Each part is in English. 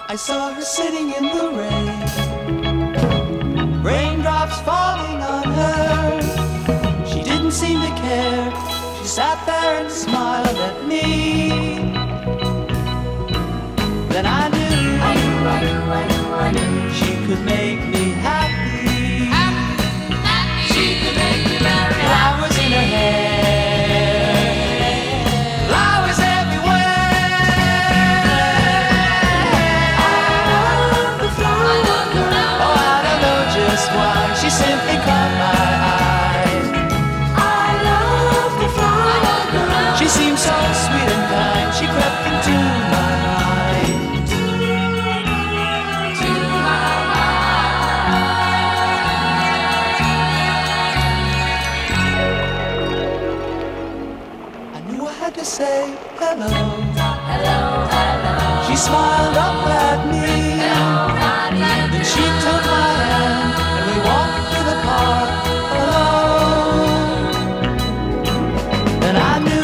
I saw her sitting in the rain, raindrops falling on her. She didn't seem to care. She sat there and smiled at me. Then I knew she could make me happy. She could make me very happy. Flowers in her hair, flowers everywhere. I love the flowers. Oh, I don't know just why. She simply caught my eye. I love the flowers. She seemed so sweet and kind. She crept into my mind. To say hello, hello, hello. She smiled up at me. Hello, then she took my hand and we walked through the park alone. Then I knew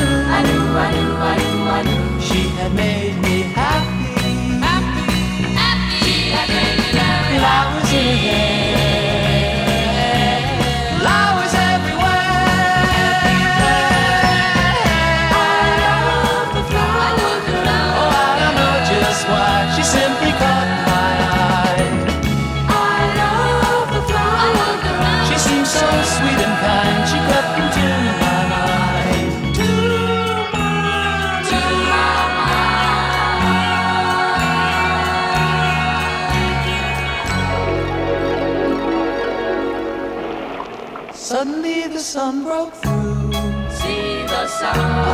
she had made me happy. She had made me happy. Flowers in her hair. She simply caught my eye. I love the flower. She seemed so sweet and kind. She crept into my mind. To my mind. Suddenly the sun broke through. See the sun.